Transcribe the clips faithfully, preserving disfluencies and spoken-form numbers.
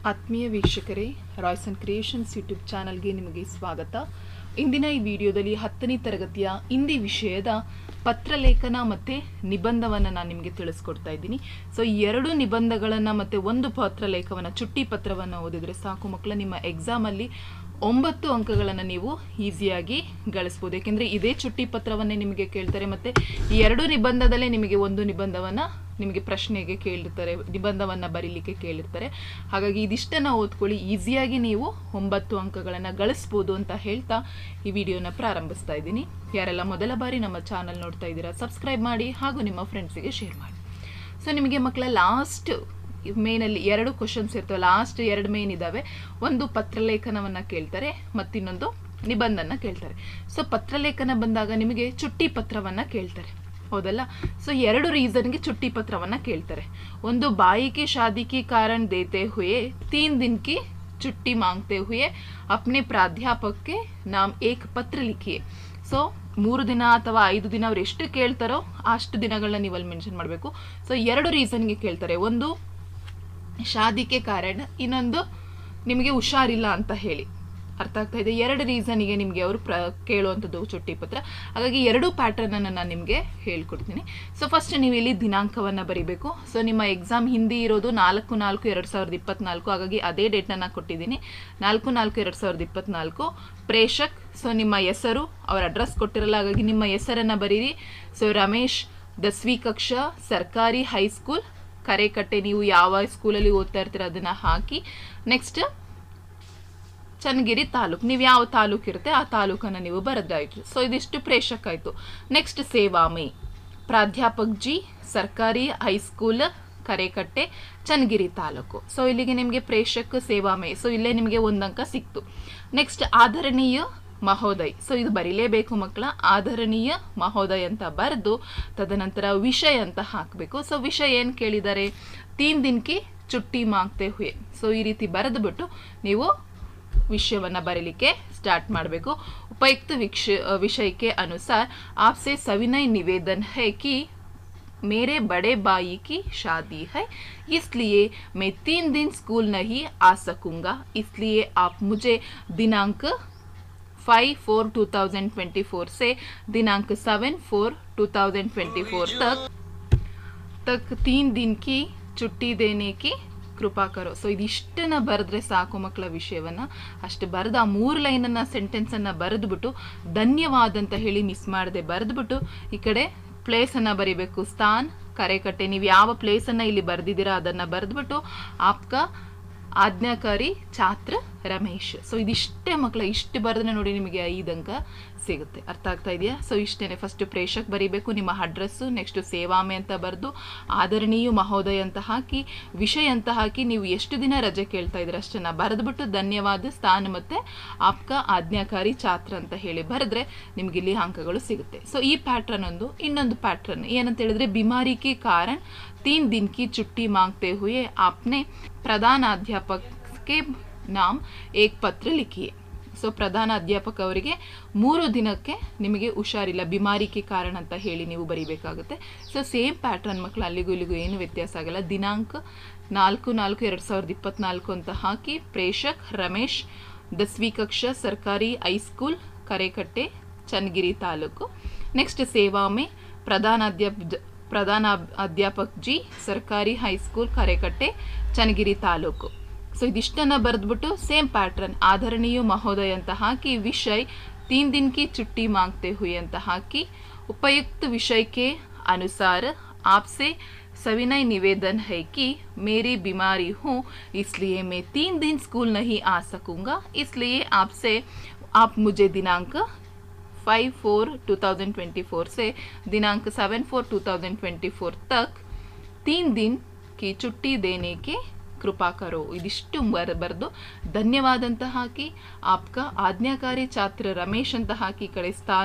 ಆತ್ಮೀಯ ವೀಕ್ಷಕರೇ, Royce and creations YouTube ಚಾನಲ್ಗೆ ನಿಮಗೆ ಸ್ವಾಗತ. ಇಂದಿನ ಈ ವಿಡಿಯೋದಲ್ಲಿ ಹತ್ತನೇ ತರಗತಿಯ ಹಿಂದಿ ವಿಷಯದ ಪತ್ರಲೇಖನ ಮತ್ತು ನಿಬಂಧವನ್ನು ನಾನು ನಿಮಗೆ ತಿಳಿಸ್ಕೊಡ್ತಾ ಇದ್ದೀನಿ. ಸೊ ಈ ಎರಡು ನಿಬಂಧಗಳನ್ನು ಮತ್ತು ಒಂದು ಪತ್ರಲೇಖವನ್ನು ಚುಟ್ಟಿ ಪತ್ರವನ್ನು ಓದಿದರೆ ಸಾಕು ಮಕ್ಕಳ, ನಿಮ್ಮ ಎಕ್ಸಾಮಲ್ಲಿ ಒಂಬತ್ತು ಅಂಕಗಳನ್ನು ನೀವು ಈಸಿಯಾಗಿ ಗಳಿಸ್ಬೋದು. ಏಕೆಂದರೆ ಇದೇ ಚುಟ್ಟಿ ಪತ್ರವನ್ನೇ ನಿಮಗೆ ಕೇಳ್ತಾರೆ ಮತ್ತು ಈ ಎರಡು ನಿಬಂಧದಲ್ಲೇ ನಿಮಗೆ ಒಂದು ನಿಬಂಧವನ್ನು ನಿಮಗೆ ಪ್ರಶ್ನೆಗೆ ಕೇಳಿರ್ತಾರೆ, ನಿಬಂಧವನ್ನು ಬರೀಲಿಕ್ಕೆ ಕೇಳಿರ್ತಾರೆ. ಹಾಗಾಗಿ ಇದಿಷ್ಟನ್ನು ಓದ್ಕೊಳ್ಳಿ, ಈಸಿಯಾಗಿ ನೀವು ಒಂಬತ್ತು ಅಂಕಗಳನ್ನು ಗಳಿಸ್ಬೋದು ಅಂತ ಹೇಳ್ತಾ ಈ ವಿಡಿಯೋನ ಪ್ರಾರಂಭಿಸ್ತಾ ಇದ್ದೀನಿ. ಯಾರೆಲ್ಲ ಮೊದಲ ಬಾರಿ ನಮ್ಮ ಚಾನಲ್ ನೋಡ್ತಾ ಇದ್ದೀರಾ, ಸಬ್ಸ್ಕ್ರೈಬ್ ಮಾಡಿ ಹಾಗೂ ನಿಮ್ಮ ಫ್ರೆಂಡ್ಸಿಗೆ ಶೇರ್ ಮಾಡಿ. ಸೊ ನಿಮಗೆ ಮಕ್ಕಳ ಲಾಸ್ಟ್ ಮೇನಲ್ಲಿ ಎರಡು ಕ್ವಶನ್ಸ್ ಇರ್ತವೆ, ಲಾಸ್ಟ್ ಎರಡು ಮೇನ್ ಇದ್ದಾವೆ. ಒಂದು ಪತ್ರಲೇಖನವನ್ನು ಕೇಳ್ತಾರೆ ಮತ್ತಿನ್ನೊಂದು ನಿಬಂಧನ ಕೇಳ್ತಾರೆ. ಸೊ ಪತ್ರಲೇಖನ ಬಂದಾಗ ನಿಮಗೆ ಚುಟ್ಟಿ ಪತ್ರವನ್ನು ಕೇಳ್ತಾರೆ, ಹೌದಲ್ಲ. ಸೊ ಎರಡು ರೀಸನ್ಗೆ ಚುಟ್ಟಿ ಪತ್ರವನ್ನು ಕೇಳ್ತಾರೆ. ಒಂದು ಬಾಯಿ ಕಿ ಶಾದಿ ಕಿ ಕಾರಣ ದೇತೆ ಹುಯೆ ತೀನ್ ದಿನ ಕಿ ಚುಟ್ಟಿ ಮಾಂಗ್ತೆ ಹುಯೆ ಅಪ್ನೆ ಪ್ರಾಧ್ಯಾಪಕಕ್ಕೆ ನಾಮ್ ಏಕ್ ಪತ್ರ ಲಿಖಿಯೆ. ಸೊ ಮೂರು ದಿನ ಅಥವಾ ಐದು ದಿನ ಅವ್ರು ಎಷ್ಟು ಕೇಳ್ತಾರೋ ಅಷ್ಟು ದಿನಗಳನ್ನ ನೀವು ಅಲ್ಲಿ ಮೆನ್ಷನ್ ಮಾಡಬೇಕು. ಸೊ ಎರಡು ರೀಸನ್ಗೆ ಕೇಳ್ತಾರೆ, ಒಂದು ಶಾದಿಕೆ ಕಾರಣ, ಇನ್ನೊಂದು ನಿಮಗೆ ಹುಷಾರಿಲ್ಲ ಅಂತ ಹೇಳಿ. ಅರ್ಥ ಆಗ್ತಾ ಇದೆ? ಎರಡು ರೀಸನಿಗೆ ನಿಮಗೆ ಅವರು ಪ್ರ ಕೇಳುವಂಥದ್ದು ಚುಟ್ಟಿ ಪತ್ರ. ಹಾಗಾಗಿ ಎರಡು ಪ್ಯಾಟರ್ನನ್ನು ನಾನು ನಿಮಗೆ ಹೇಳ್ಕೊಡ್ತೀನಿ. ಸೊ ಫಸ್ಟ್ ನೀವು ಇಲ್ಲಿ ದಿನಾಂಕವನ್ನು ಬರೀಬೇಕು. ಸೊ ನಿಮ್ಮ ಎಕ್ಸಾಮ್ ಹಿಂದಿ ಇರೋದು ನಾಲ್ಕು ನಾಲ್ಕು ಎರಡು ಸಾವಿರದ ಇಪ್ಪತ್ತ್ನಾಲ್ಕು, ಹಾಗಾಗಿ ಅದೇ ಡೇಟನ್ನು ಕೊಟ್ಟಿದ್ದೀನಿ, ನಾಲ್ಕು ನಾಲ್ಕು ಎರಡು ಸಾವಿರದ ಇಪ್ಪತ್ತ್ನಾಲ್ಕು. ಪ್ರೇಷಕ್, ಸೊ ನಿಮ್ಮ ಹೆಸರು, ಅವ್ರ ಅಡ್ರೆಸ್ ಕೊಟ್ಟಿರಲ್ಲ, ಹಾಗಾಗಿ ನಿಮ್ಮ ಹೆಸರನ್ನು ಬರೀರಿ. ಸೊ ರಮೇಶ್, ದಸವಿ ಕಕ್ಷಾ, ಸರ್ಕಾರಿ ಹೈಸ್ಕೂಲ್ ಕರೇಕಟ್ಟೆ, ನೀವು ಯಾವ ಸ್ಕೂಲಲ್ಲಿ ಓದ್ತಾ ಇರ್ತೀರ ಅದನ್ನು ಹಾಕಿ. ನೆಕ್ಸ್ಟ್ ಚನ್ನಗಿರಿ ತಾಲೂಕು, ನೀವು ಯಾವ ತಾಲೂಕು ಇರುತ್ತೆ ಆ ತಾಲೂಕನ್ನು ನೀವು ಬರೆದಾಯಿತು. ಸೊ ಇದಿಷ್ಟು ಪ್ರೇಷಕ್ ಆಯಿತು. ನೆಕ್ಸ್ಟ್ ಸೇವಾಮಿ, ಪ್ರಾಧ್ಯಾಪಕ್ ಜಿ, ಸರ್ಕಾರಿ ಹೈಸ್ಕೂಲ್ ಕರೇಕಟ್ಟೆ, ಚನ್ನಗಿರಿ ತಾಲೂಕು. ಸೊ ಇಲ್ಲಿಗೆ ನಿಮಗೆ ಪ್ರೇಷಕ್ ಸೇವಾಮಿ, ಸೊ ಇಲ್ಲೇ ನಿಮಗೆ ಒಂದು ಅಂಕ ಸಿಕ್ತು. ನೆಕ್ಸ್ಟ್ ಆದರಣೀಯ ಮಹೋದಯ್, ಸೊ ಇದು ಬರೀಲೇಬೇಕು ಮಕ್ಕಳ, ಆದರಣೀಯ ಮಹೋದಯ್ ಅಂತ ಬರೆದು ತದನಂತರ ವಿಷಯ ಅಂತ ಹಾಕಬೇಕು. ಸೊ ವಿಷಯ ಏನು ಕೇಳಿದ್ದಾರೆ, ತೀನ್ ದಿನಕ್ಕೆ ಚುಟ್ಟಿ ಮಾಂಗ್ತೆ ಹುಯೆ. ಸೊ ಈ ರೀತಿ ಬರೆದುಬಿಟ್ಟು ನೀವು ವಿಷಯವನ್ನು ಬರೀಲಿಕ್ಕೆ ಸ್ಟಾರ್ಟ್ ಮಾಡಬೇಕು. ಉಪಯುಕ್ತ ವಿಕ್ಷ विषय के अनुसार आपसे सविनय निवेदन है कि मेरे बड़े भाई की शादी है, इसलिए मैं तीन दिन स्कूल नहीं आ सकूंगा, इसलिए आप मुझे दिनांक five four two thousand twenty four से दिनांक seven four two thousand twenty four तक तक तीन दिन की छुट्टी देने की ಕೃಪಾ ಕರೋ. ಸೊ ಇದಿಷ್ಟನ್ನು ಬರೆದ್ರೆ ಸಾಕು ಮಕ್ಕಳ, ವಿಷಯವನ್ನು ಅಷ್ಟು ಬರೆದು ಆ ಮೂರು ಲೈನನ್ನು ಸೆಂಟೆನ್ಸನ್ನು ಬರೆದ್ಬಿಟ್ಟು ಧನ್ಯವಾದ ಅಂತ ಹೇಳಿ ಮಿಸ್ ಮಾಡದೆ ಬರೆದ್ಬಿಟ್ಟು ಈ ಕಡೆ ಪ್ಲೇಸನ್ನು ಬರೀಬೇಕು. ಸ್ಥಾನ್ ಕರೇಕಟ್ಟೆ, ನೀವು ಯಾವ ಪ್ಲೇಸನ್ನು ಇಲ್ಲಿ ಬರೆದಿದ್ದೀರಾ ಅದನ್ನು ಬರೆದ್ಬಿಟ್ಟು ಆಪ್ಕ ಆಜ್ಞಾಕಾರಿ ಛಾತ್ರ ರಮೇಶ್. ಸೊ ಇದಿಷ್ಟೇ ಮಕ್ಕಳ, ಇಷ್ಟು ಬರೆದ್ರೆ ನೋಡಿ ನಿಮಗೆ ಐದು ಅಂಕ ಸಿಗುತ್ತೆ. ಅರ್ಥ ಆಗ್ತಾ ಇದೆಯಾ? ಸೊ ಇಷ್ಟೇ. ಫಸ್ಟ್ ಪ್ರೇಷಕ್ ಬರೀಬೇಕು, ನಿಮ್ಮ ಅಡ್ರೆಸ್ಸು, ನೆಕ್ಸ್ಟ್ ಸೇವಾಮೆ ಅಂತ ಬರೆದು ಆದರಣೀಯ ಮಹೋದಯ ಅಂತ ಹಾಕಿ ವಿಷಯ ಅಂತ ಹಾಕಿ ನೀವು ಎಷ್ಟು ದಿನ ರಜೆ ಕೇಳ್ತಾ ಇದ್ದೀರ ಅಷ್ಟನ್ನು ಬರೆದ್ಬಿಟ್ಟು ಧನ್ಯವಾದ ಸ್ಥಾನ ಮತ್ತು ಆಪ್ಕ ಆಜ್ಞಾಕಾರಿ ಛಾತ್ರ ಅಂತ ಹೇಳಿ ಬರೆದ್ರೆ ನಿಮ್ಗೆ ಇಲ್ಲಿ ಅಂಕಗಳು ಸಿಗುತ್ತೆ. ಸೊ ಈ ಪ್ಯಾಟ್ರನ್ ಒಂದು. ಇನ್ನೊಂದು ಪ್ಯಾಟ್ರನ್ ಏನಂತ ಹೇಳಿದ್ರೆ, ಬಿಮಾರಿ ಕಿ ಕಾರಣ तीन दिन की छुट्टी मांगते हुए आपने प्रधानाध्यापक के नाम एक पत्र लिखिए. ಸೊ ಪ್ರಧಾನ ಅಧ್ಯಾಪಕ ಅವರಿಗೆ ಮೂರು ದಿನಕ್ಕೆ ನಿಮಗೆ ಹುಷಾರಿಲ್ಲ, ಬಿಮಾರಿಗೆ ಕಾರಣ ಅಂತ ಹೇಳಿ ನೀವು ಬರೀಬೇಕಾಗುತ್ತೆ. ಸೊ ಸೇಮ್ ಪ್ಯಾಟ್ರನ್ ಮಕ್ಕಳು, ಅಲ್ಲಿಗೂ ಇಲ್ಲಿಗೂ ಏನು ವ್ಯತ್ಯಾಸ ಆಗಲ್ಲ. ದಿನಾಂಕ ನಾಲ್ಕು ನಾಲ್ಕು ಎರಡು ಸಾವಿರದ ಇಪ್ಪತ್ತ್ನಾಲ್ಕು ಅಂತ ಹಾಕಿ ಪ್ರೇಷಕ್ ರಮೇಶ್, ದಸವಿ ಕಕ್ಷಾ, ಸರ್ಕಾರಿ ಹೈಸ್ಕೂಲ್ ಕರೇಕಟ್ಟೆ, ಚನ್ನಗಿರಿ ತಾಲೂಕು. ನೆಕ್ಸ್ಟ್ ಸೇವಾಮೆ, ಪ್ರಧಾನ ಅಧ್ಯಾಪ ಪ್ರಧಾನ ಅಧ್ಯಾಪಕ್ ಜಿ, ಸರ್ಕಾರಿ ಹೈಸ್ಕೂಲ್ ಕರೇಕಟ್ಟೆ, ಚನ್ನಗಿರಿ ತಾಲೂಕು. ಸೊ ಇದಿಷ್ಟನ್ನು ಬರೆದ್ಬಿಟ್ಟು ಸೇಮ್ ಪ್ಯಾಟ್ರನ್ ಆದರಣೀಯ ಮಹೋದಯ ಅಂತ ಹಾಕಿ ವಿಷಯ ತೀನ್ ದಿನ ಕಿ ಚುಟ್ಟಿ ಮಾಂಗ್ತೆ ಹುಯೆ ಅಂತ ಹಾಕಿ ಉಪಯುಕ್ತ ವಿಷಯ ಕೆ ಅನುಸಾರ आपसे सविनय निवेदन है कि मेरी बीमारी हूँ, इसलिए मैं तीन दिन स्कूल नहीं आ सकूँगा, इसलिए आपसे आप मुझे दिनांक five four two thousand twenty four से दिनांक seven four two thousand twenty four तक तीन दिन की छुट्टी देने के ಕೃಪಾ ಕರೋ. ಇದಿಷ್ಟು ಬರ್ ಬರೆದು ಧನ್ಯವಾದ ಅಂತ ಹಾಕಿ ಆಪ್ಕ ಆಜ್ಞಾಕಾರಿ ಛಾತ್ರ ರಮೇಶ್ ಅಂತ ಹಾಕಿ ಕಡೆ ಸ್ಥಾನ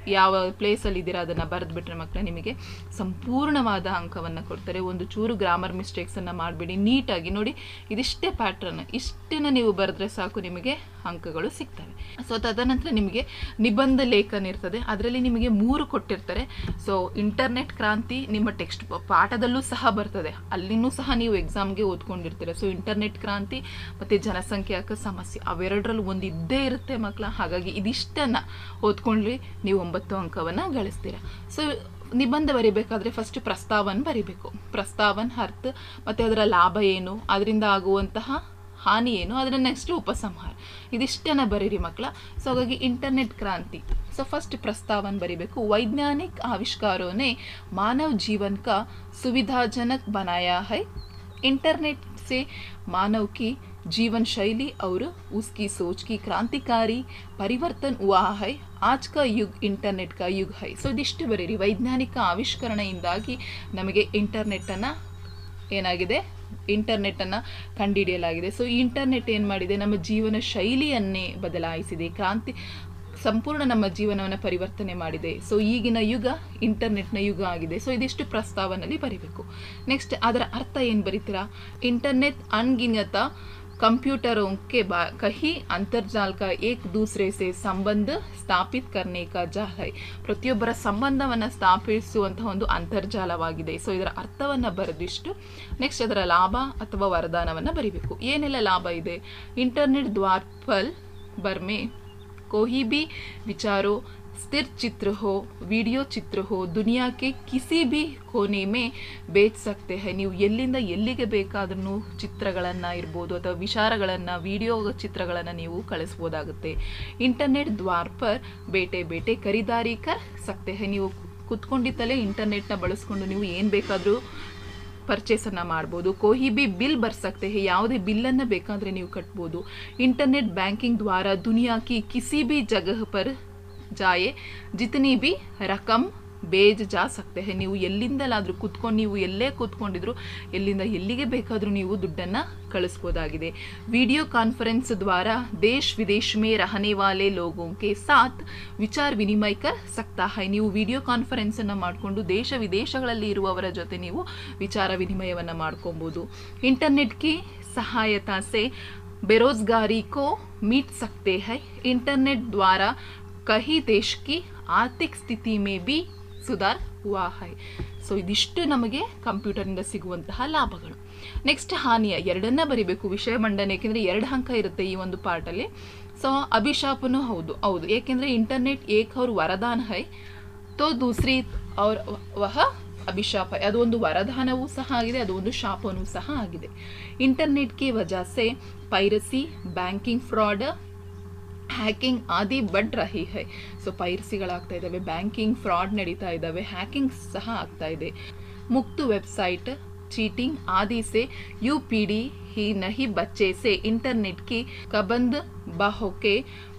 ಯಾವ ಪ್ಲೇಸಲ್ಲಿ ಇದ್ದೀರಾ ಅದನ್ನು ಬರೆದುಬಿಟ್ರೆ ಮಕ್ಕಳೇ ನಿಮಗೆ ಸಂಪೂರ್ಣವಾದ ಅಂಕವನ್ನು ಕೊಡ್ತಾರೆ. ಒಂದು ಚೂರು ಗ್ರಾಮರ್ ಮಿಸ್ಟೇಕ್ಸನ್ನು ಮಾಡಬೇಡಿ, ನೀಟಾಗಿ ನೋಡಿ ಇದಿಷ್ಟೇ ಪ್ಯಾಟ್ರನ್, ಇಷ್ಟನ್ನು ನೀವು ಬರೆದ್ರೆ ಸಾಕು ನಿಮಗೆ ಅಂಕಗಳು ಸಿಗ್ತವೆ. ಸೊ ತದನಂತರ ನಿಮಗೆ ನಿಬಂಧ ಲೇಖನ ಇರ್ತದೆ, ಅದರಲ್ಲಿ ನಿಮಗೆ ಮೂರು ಕೊಟ್ಟಿರ್ತಾರೆ. ಸೊ ಇಂಟರ್ನೆಟ್ ಕ್ರಾಂತಿ ನಿಮ್ಮ ಟೆಕ್ಸ್ಟ್ ಪಾಠದಲ್ಲೂ ಸಹ ಬರ್ತದೆ, ಅಲ್ಲಿನೂ ಸಹ ನೀವು ಎಕ್ಸಾಮ್ಗೆ ಓದ್ಕೊಂಡಿರ್ತೀರ. ಸೊ ಇಂಟರ್ನೆಟ್ ಕ್ರಾಂತಿ ಮತ್ತು ಜನಸಂಖ್ಯಾಕ ಸಮಸ್ಯೆ ಅವೆರಡರಲ್ಲೂ ಒಂದು ಇದ್ದೇ ಇರುತ್ತೆ ಮಕ್ಕಳ. ಹಾಗಾಗಿ ಇದಿಷ್ಟನ್ನು ಓದ್ಕೊಂಡ್ರೆ ನೀವು ಒಂಬತ್ತು ಅಂಕವನ್ನು ಗಳಿಸ್ತೀರ. ಸೊ ನಿಬಂಧ ಬರಿಬೇಕಾದ್ರೆ ಫಸ್ಟ್ ಪ್ರಸ್ತಾವನ ಬರಿಬೇಕು. ಪ್ರಸ್ತಾವನ ಅರ್ಥ ಮತ್ತು ಅದರ ಲಾಭ ಏನು, ಅದರಿಂದ ಆಗುವಂತಹ ಹಾನಿ ಏನು, ಅದರ ನೆಕ್ಸ್ಟ್ ಉಪಸಂಹಾರ, ಇದಿಷ್ಟನ್ನು ಬರೀರಿ ಮಕ್ಕಳ. ಸೊ ಹಾಗಾಗಿ ಇಂಟರ್ನೆಟ್ ಕ್ರಾಂತಿ. ಸೊ ಫಸ್ಟ್ ಪ್ರಸ್ತಾವನ ಬರಿಬೇಕು. वैज्ञानिक आविष्कारों ने मानव जीवन का सुविधाजनक बनाया है. इंटरनेट से मानव की जीवन शैली और उसकी सोच की क्रांतिकारी परिवर्तन हुआ है. आज का युग इंटरनेट का युग है. ಸೊ ಇದಿಷ್ಟು ಬರೀರಿ. ವೈಜ್ಞಾನಿಕ ಆವಿಷ್ಕರಣೆಯಿಂದಾಗಿ ನಮಗೆ ಇಂಟರ್ನೆಟ್ಟನ್ನು ಏನಾಗಿದೆ, ಇಂಟರ್ನೆಟ್ಟನ್ನು ಕಂಡುಹಿಡಿಯಲಾಗಿದೆ. ಸೊ ಈ ಇಂಟರ್ನೆಟ್ ಏನು ಮಾಡಿದೆ, ನಮ್ಮ ಜೀವನ ಶೈಲಿಯನ್ನೇ ಬದಲಾಯಿಸಿದೆ, ಕ್ರಾಂತಿ ಸಂಪೂರ್ಣ ನಮ್ಮ ಜೀವನವನ್ನು ಪರಿವರ್ತನೆ ಮಾಡಿದೆ. ಸೊ ಈಗಿನ ಯುಗ ಇಂಟರ್ನೆಟ್ನ ಯುಗ ಆಗಿದೆ. ಸೊ ಇದಿಷ್ಟು ಪ್ರಸ್ತಾವನಲ್ಲಿ ಬರೀಬೇಕು. ನೆಕ್ಸ್ಟ್ ಅದರ ಅರ್ಥ ಏನು ಬರೀತೀರಾ, ಇಂಟರ್ನೆಟ್ अनगिनत कंप्यूटरों के कहीं अंतर्जाल का एक दूसरे से संबंध ಸ್ಥಾಪಿತ करने का जाल है. ಪ್ರತಿಯೊಬ್ಬರ ಸಂಬಂಧವನ್ನು ಸ್ಥಾಪಿಸುವಂತಹ ಒಂದು ಅಂತರ್ಜಾಲವಾಗಿದೆ. ಸೊ ಇದರ ಅರ್ಥವನ್ನು ಬರೆದಿಷ್ಟು ನೆಕ್ಸ್ಟ್ ಅದರ ಲಾಭ ಅಥವಾ ವರದಾನವನ್ನು ಬರಿಬೇಕು. ಏನೆಲ್ಲ ಲಾಭ ಇದೆ, ಇಂಟರ್ನೆಟ್ ದ್ವಾರ पर बरमे कोई भी विचारों स्थिर चित्र हो, वीडियो चित्र हो, दुनिया के किसी भी कोने में बेच सकते हैं. ನೀವು ಎಲ್ಲಿಂದ ಎಲ್ಲಿಗೆ ಬೇಕಾದ್ರೂ ಚಿತ್ರಗಳನ್ನು ಇರ್ಬೋದು ಅಥವಾ ವಿಚಾರಗಳನ್ನು, ವಿಡಿಯೋ ಚಿತ್ರಗಳನ್ನು ನೀವು ಕಳಿಸ್ಬೋದಾಗುತ್ತೆ. ಇಂಟರ್ನೆಟ್ ದ್ವಾರ पर ಬೇಟೆ ಬೇಟೆ ಖರೀದಾರಿ कर सकते हैं. ನೀವು ಕುತ್ಕೊಂಡಿದ್ದಲೇ ಇಂಟರ್ನೆಟ್ನ ಬಳಸ್ಕೊಂಡು ನೀವು ಏನು ಬೇಕಾದರೂ ಪರ್ಚೇಸನ್ನು ಮಾಡ್ಬೋದು. कोई भी बिल भर सकते हैं. ಯಾವುದೇ ಬಿಲ್ಲನ್ನು ಬೇಕಾದರೆ ನೀವು ಕಟ್ಬೋದು. ಇಂಟರ್ನೆಟ್ ಬ್ಯಾಂಕಿಂಗ್ ದ್ವಾರ दुनिया की किसी भी जगह पर जाए जितनी भी रकम ಬೇಜ್ ಜಾ ಸಕ್ತೆ ಹೈ. ನೀವು ಎಲ್ಲಿಂದಲಾದರೂ ಕೂತ್ಕೊಂಡು, ನೀವು ಎಲ್ಲೇ ಕೂತ್ಕೊಂಡಿದ್ರು ಎಲ್ಲಿಂದ ಎಲ್ಲಿಗೆ ಬೇಕಾದರೂ ನೀವು ದುಡ್ಡನ್ನು ಕಳಿಸ್ಬೋದಾಗಿದೆ. ವಿಡಿಯೋ ಕಾನ್ಫರೆನ್ಸ್ ದ್ವಾರ ದೇಶ ವಿದೇಶ ಮೇ ರಹನೆ ವಾಲೆ ಲೋಗೋ ಕೆ ಸಾಥ್ ವಿಚಾರ ವಿನಿಮಯ ಕರ್ ಸಕ್ತಾ ಹೈ. ನೀವು ವಿಡಿಯೋ ಕಾನ್ಫರೆನ್ಸನ್ನು ಮಾಡಿಕೊಂಡು ದೇಶ ವಿದೇಶಗಳಲ್ಲಿ ಇರುವವರ ಜೊತೆ ನೀವು ವಿಚಾರ ವಿನಿಮಯವನ್ನು ಮಾಡ್ಕೊಬೋದು. ಇಂಟರ್ನೆಟ್ ಕಿ ಸಹಾಯತಾ ಸೆ बेरोजगारी को मीट सकते हैं. इंटरनेट द्वारा कहीं देश की आर्थिक स्थिति में भी ಸುಧಾರ್ ಹುವಾ ಹೈ. ಸೊ ಇದಿಷ್ಟು ನಮಗೆ ಕಂಪ್ಯೂಟರಿಂದ ಸಿಗುವಂತಹ ಲಾಭಗಳು. ನೆಕ್ಸ್ಟ್ ಹಾನಿಯ ಎರಡನ್ನ ಬರಿಬೇಕು ವಿಷಯ ಮಂಡನೆ, ಏಕೆಂದರೆ ಎರಡು ಅಂಕ ಇರುತ್ತೆ ಈ ಒಂದು ಪಾರ್ಟಲ್ಲಿ. ಸೊ ಅಭಿಶಾಪನೂ ಹೌದು ಹೌದು ಏಕೆಂದರೆ ಇಂಟರ್ನೆಟ್ ಏಕ್ ಅವ್ರ ವರದಾನ ಹೈ ತೋ ದೂಸರಿ ಅವ್ರ ವಹ ಅಭಿಶಾಪ. ಅದು ಒಂದು ವರದಾನವೂ ಸಹ ಆಗಿದೆ, ಅದು ಒಂದು ಶಾಪನೂ ಸಹ ಆಗಿದೆ. ಇಂಟರ್ನೆಟ್ಗೆ ವಜಾ ಸೆ ಪೈರಸಿ, ಬ್ಯಾಂಕಿಂಗ್ ಫ್ರಾಡ್, ಹ್ಯಾಕಿಂಗ್ ಆದಿ ಬಡ್ ರಹಿ ಹೈ. ಸೊ ಪೈರಸಿಗಳಾಗ್ತಾ ಇದ್ದಾವೆ, ಬ್ಯಾಂಕಿಂಗ್ ಫ್ರಾಡ್ ನಡೀತಾ ಇದ್ದಾವೆ, ಹ್ಯಾಕಿಂಗ್ ಸಹ ಆಗ್ತಾ ಇದೆ. ಮುಕ್ತ ವೆಬ್ಸೈಟ್, चीटिंग आदि से यू पीढ़ी ही नहीं बच्चे से इंटरनेट की कबंद बाहों के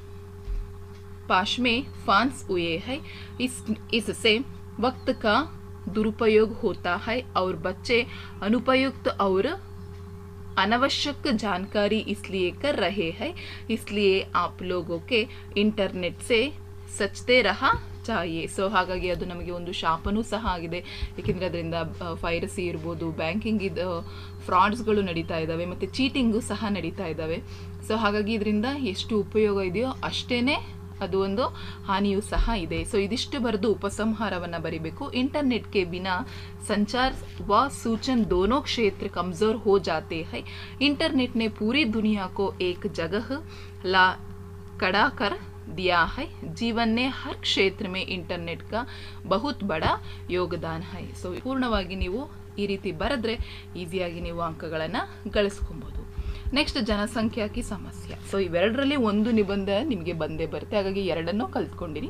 पाश में फांस हुए हैं. इस इससे वक्त का दुरुपयोग होता है और बच्चे अनुपयुक्त और अनावश्यक जानकारी इसलिए कर रहे हैं. इसलिए आप लोगों के इंटरनेट से सचते रहा चाहिए. ಸೊ ಹಾಗಾಗಿ ಅದು ನಮಗೆ ಒಂದು ಶಾಪನೂ ಸಹ ಆಗಿದೆ, ಏಕೆಂದರೆ ಅದರಿಂದ ಪೈರಸಿ ಇರ್ಬೋದು, ಬ್ಯಾಂಕಿಂಗ್ ಇದು ಫ್ರಾಡ್ಸ್ಗಳು ನಡೀತಾ ಇದ್ದಾವೆ ಮತ್ತು ಚೀಟಿಂಗು ಸಹ ನಡೀತಾ ಇದ್ದಾವೆ. ಸೊ ಹಾಗಾಗಿ ಇದರಿಂದ ಎಷ್ಟು ಉಪಯೋಗ ಇದೆಯೋ ಅಷ್ಟೇ ಅದು ಒಂದು ಹಾನಿಯೂ ಸಹ ಇದೆ. ಸೊ ಇದಿಷ್ಟು ಬರೆದು ಉಪಸಂಹಾರವನ್ನು ಬರಿಬೇಕು. ಇಂಟರ್ನೆಟ್ के बिना संचार व सूचन दोनों क्षेत्र कमज़ोर हो जाते हैं. इंटरनेट ने पूरी दुनिया को एक जगह ला खड़ा कर दिया है. जीवन ने हर क्षेत्र में इंटरनेट का बहुत बड़ा योगदान है. ಸೊ ಪೂರ್ಣವಾಗಿ ನೀವು ಈ ರೀತಿ ಬರೆದ್ರೆ ಈಸಿಯಾಗಿ ನೀವು ಅಂಕಗಳನ್ನು ಗಳಿಸ್ಕೊಬೋದು. ನೆಕ್ಸ್ಟ್ ಜನಸಂಖ್ಯಾಕಿ ಸಮಸ್ಯೆ. ಸೊ ಇವೆರಡರಲ್ಲಿ ಒಂದು ನಿಬಂಧ ನಿಮಗೆ ಬಂದೇ ಬರುತ್ತೆ, ಹಾಗಾಗಿ ಎರಡನ್ನೂ ಕಲ್ತ್ಕೊಂಡಿರಿ.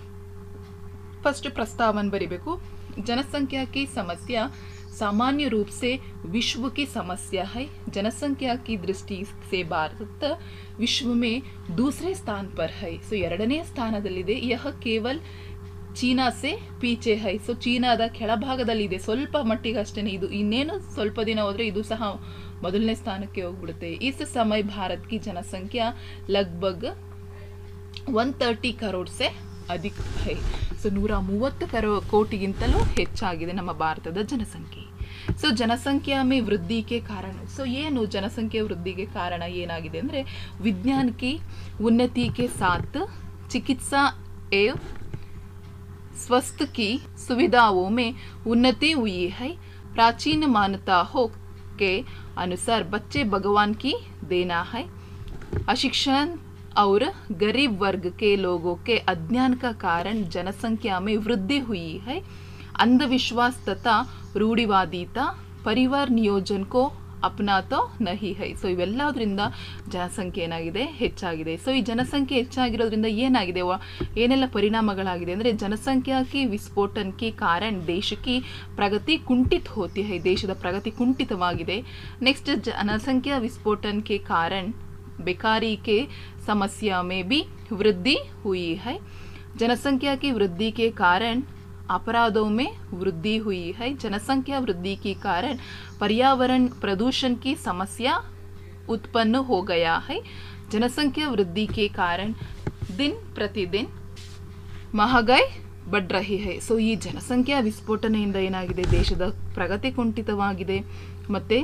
ಫಸ್ಟ್ ಪ್ರಸ್ತಾವನ ಬರಿಬೇಕು. जनसंख्या की समस्या सामान्य रूप से विश्व की समस्या है. जनसंख्या की दृष्टि से भारत विश्व में दूसरे स्थान पर है. सो ಎರಡನೇ ಸ್ಥಾನದಲ್ಲಿದೆ. यह केवल ಚೀನಾ ಸೆ ಪೀಚೆ ಹೈ. ಸೊ ಚೀನಾದ ಕೆಳಭಾಗದಲ್ಲಿದೆ, ಸ್ವಲ್ಪ ಮಟ್ಟಿಗೆ ಅಷ್ಟೇ. ಇದು ಇನ್ನೇನು ಸ್ವಲ್ಪ ದಿನ ಹೋದರೆ ಇದು ಸಹ ಮೊದಲನೇ ಸ್ಥಾನಕ್ಕೆ ಹೋಗ್ಬಿಡುತ್ತೆ. इस समय भारत की जनसंख्या लगभग एक सौ तीस करोड़ से ಅಧಿಕ ಹೈ. ಸೊ ನೂರ ಮೂವತ್ತು ಕರೋ ಕೋಟಿಗಿಂತಲೂ ಹೆಚ್ಚಾಗಿದೆ ನಮ್ಮ ಭಾರತದ ಜನಸಂಖ್ಯೆ. ಸೊ ಜನಸಂಖ್ಯಾ ಮೇ ವೃದ್ಧಿಗೆ ಕಾರಣ, ಸೊ ಏನು ಜನಸಂಖ್ಯೆ ವೃದ್ಧಿಗೆ ಕಾರಣ ಏನಾಗಿದೆ ಅಂದರೆ ವಿಜ್ಞಾನ ಕಿ ಉನ್ನತಿ ಕೆ ಸಾಥ್ ಚಿಕಿತ್ಸಾ एवं स्वास्थ्य की सुविधाओं में उन्नति हुई है. प्राचीन मान्यताओं के अनुसार बच्चे भगवान की देना है. अशिक्षण और गरीब वर्ग के लोगों के अज्ञान का कारण जनसंख्या में वृद्धि हुई है. अंधविश्वास तथा रूढ़िवादिता परिवार नियोजन को ಅಪ್ನಾತೋ ನಹಿ ಹೈ. ಸೊ ಇವೆಲ್ಲದರಿಂದ ಜನಸಂಖ್ಯೆ ಏನಾಗಿದೆ ಹೆಚ್ಚಾಗಿದೆ. ಸೊ ಈ ಜನಸಂಖ್ಯೆ ಹೆಚ್ಚಾಗಿರೋದ್ರಿಂದ ಏನಾಗಿದೆ, ಏನೆಲ್ಲ ಪರಿಣಾಮಗಳಾಗಿದೆ ಅಂದರೆ ಜನಸಂಖ್ಯಾ ಕಿ ವಿಸ್ಫೋಟನ್ ಕಿ ಕಾರಣ ದೇಶ ಕಿ ಪ್ರಗತಿ ಕುಂಠಿತ ಹೋತಿ ಹೈ, ದೇಶದ ಪ್ರಗತಿ ಕುಂಠಿತವಾಗಿದೆ. ನೆಕ್ಸ್ಟ್ ಜನಸಂಖ್ಯಾ ವಿಸ್ಫೋಟನ್ ಕೆ ಕಾರಣ बेकारी के समस्या में भी वृद्धि हुई है. जनसंख्या की वृद्धि के कारण अपराधों में वृद्धि हुई है. जनसंख्या वृद्धि के कारण पर्यावरण प्रदूषण की समस्या उत्पन्न हो गया है. जनसंख्या वृद्धि के कारण दिन प्रतिदिन महंगाई बढ़ रही है. ಸೊ ಈ ಜನಸಂಖ್ಯಾ ವಿಸ್ಫೋಟನೆಯಿಂದ ಏನಾಗಿದೆ, ದೇಶದ ಪ್ರಗತಿ ಕುಂಠಿತವಾಗಿದೆ. ಮತ್ತು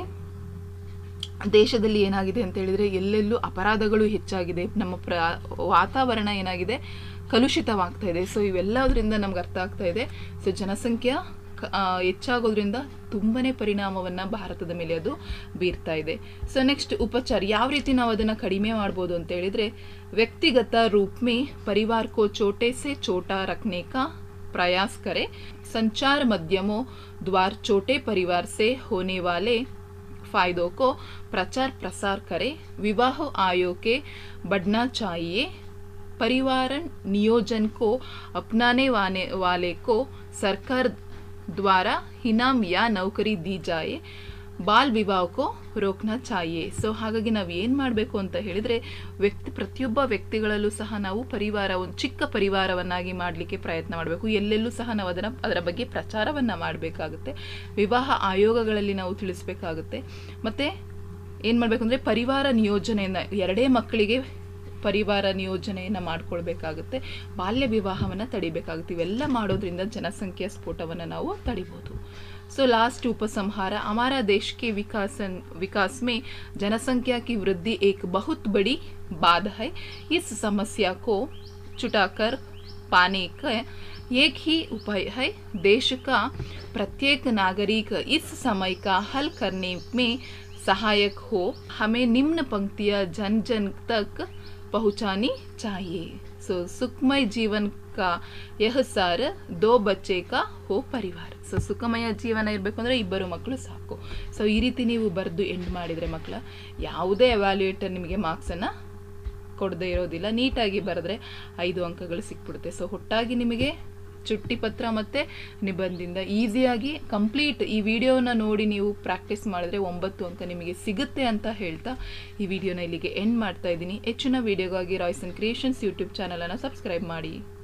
ದೇಶದಲ್ಲಿ ಏನಾಗಿದೆ ಅಂತ ಹೇಳಿದರೆ ಎಲ್ಲೆಲ್ಲೂ ಅಪರಾಧಗಳು ಹೆಚ್ಚಾಗಿದೆ, ನಮ್ಮ ಪ್ರ ವಾತಾವರಣ ಏನಾಗಿದೆ ಕಲುಷಿತವಾಗ್ತಾ ಇದೆ. ಸೊ ಇವೆಲ್ಲದರಿಂದ ನಮ್ಗೆ ಅರ್ಥ ಆಗ್ತಾ ಇದೆ. ಸೊ ಜನಸಂಖ್ಯಾ ಹೆಚ್ಚಾಗೋದ್ರಿಂದ ತುಂಬನೇ ಪರಿಣಾಮವನ್ನು ಭಾರತದ ಮೇಲೆ ಅದು ಬೀರ್ತಾ ಇದೆ. ಸೊ ನೆಕ್ಸ್ಟ್ ಉಪಚಾರ, ಯಾವ ರೀತಿ ನಾವು ಅದನ್ನು ಕಡಿಮೆ ಮಾಡ್ಬೋದು ಅಂತ ಹೇಳಿದರೆ ವ್ಯಕ್ತಿಗತ ರೂಪ ಮೇ ಪರಿವಾರ ಕೋ ಚೋಟೆ ಸೆ ಚೋಟಾ ರಖನೆ ಕಾ ಪ್ರಯಾಸ ಕರೆ. ಸಂಚಾರ ಮಾಧ್ಯಮೋं द्वारा छोटे परिवार से होने वाले फायदों को प्रचार प्रसार करें. विवाह आयु के बढ़ना चाहिए. परिवार नियोजन को अपनाने वाले वाले को सरकार द्वारा इनाम या नौकरी दी जाए. ಬಾಲ್ ವಿವಾಹಕ್ಕೂ ರೋಕ್ನಾ ಚಾಹಿಯೆ. ಸೊ ಹಾಗಾಗಿ ನಾವು ಏನು ಮಾಡಬೇಕು ಅಂತ ಹೇಳಿದರೆ ವ್ಯಕ್ತಿ ಪ್ರತಿಯೊಬ್ಬ ವ್ಯಕ್ತಿಗಳಲ್ಲೂ ಸಹ ನಾವು ಪರಿವಾರ, ಒಂದು ಚಿಕ್ಕ ಪರಿವಾರವನ್ನಾಗಿ ಮಾಡಲಿಕ್ಕೆ ಪ್ರಯತ್ನ ಮಾಡಬೇಕು. ಎಲ್ಲೆಲ್ಲೂ ಸಹ ನಾವು ಅದನ್ನು ಅದರ ಬಗ್ಗೆ ಪ್ರಚಾರವನ್ನು ಮಾಡಬೇಕಾಗುತ್ತೆ. ವಿವಾಹ ಆಯೋಗಗಳಲ್ಲಿ ನಾವು ತಿಳಿಸ್ಬೇಕಾಗುತ್ತೆ. ಮತ್ತು ಏನು ಮಾಡಬೇಕು ಅಂದರೆ ಪರಿವಾರ ನಿಯೋಜನೆಯನ್ನು, ಎರಡೇ ಮಕ್ಕಳಿಗೆ ಪರಿವಾರ ನಿಯೋಜನೆಯನ್ನು ಮಾಡ್ಕೊಳ್ಬೇಕಾಗುತ್ತೆ. ಬಾಲ್ಯ ವಿವಾಹವನ್ನು ತಡಿಬೇಕಾಗುತ್ತೆ. ಇವೆಲ್ಲ ಮಾಡೋದ್ರಿಂದ ಜನಸಂಖ್ಯಾ ಸ್ಫೋಟವನ್ನು ನಾವು ತಡಿಬೋದು. सो लास्ट उपसंहार, हमारा देश के विकास विकास में जनसंख्या की वृद्धि एक बहुत बड़ी बाधा है. इस समस्या को छुटाकर पाने का एक ही उपाय है. देश का प्रत्येक नागरिक इस समय का हल करने में सहायक हो. हमें निम्न पंक्तियाँ जन जन तक पहुँचानी चाहिए. सो सुखमय जीवन का यह सार दो बच्चे का हो परिवार. ಸೊ ಸುಖಮಯ ಜೀವನ ಇರಬೇಕು ಅಂದರೆ ಇಬ್ಬರು ಮಕ್ಕಳು ಸಾಕು. ಸೊ ಈ ರೀತಿ ನೀವು ಬರೆದು ಎಂಡ್ ಮಾಡಿದರೆ ಮಕ್ಕಳ ಯಾವುದೇ ಎವ್ಯಾಲ್ಯೂಯೇಟರ್ ನಿಮಗೆ ಮಾರ್ಕ್ಸನ್ನು ಕೊಡದೇ ಇರೋದಿಲ್ಲ. ನೀಟಾಗಿ ಬರೆದ್ರೆ ಐದು ಅಂಕಗಳು ಸಿಕ್ಬಿಡುತ್ತೆ. ಸೊ ಒಟ್ಟಾಗಿ ನಿಮಗೆ ಚುಟ್ಟಿ ಪತ್ರ ಮತ್ತು ನಿಬಂಧದಿಂದ ಈಸಿಯಾಗಿ ಕಂಪ್ಲೀಟ್ ಈ ವಿಡಿಯೋನ ನೋಡಿ ನೀವು ಪ್ರಾಕ್ಟೀಸ್ ಮಾಡಿದ್ರೆ ಒಂಬತ್ತು ಅಂಕ ನಿಮಗೆ ಸಿಗುತ್ತೆ ಅಂತ ಹೇಳ್ತಾ ಈ ವಿಡಿಯೋನ ಇಲ್ಲಿಗೆ ಎಂಡ್ ಮಾಡ್ತಾ ಇದ್ದೀನಿ. ಹೆಚ್ಚಿನ ವಿಡಿಯೋಗಾಗಿ ರಾಯ್ಸನ್ ಕ್ರಿಯೇಷನ್ಸ್ ಯೂಟ್ಯೂಬ್ ಚಾನಲನ್ನು ಸಬ್ಸ್ಕ್ರೈಬ್ ಮಾಡಿ.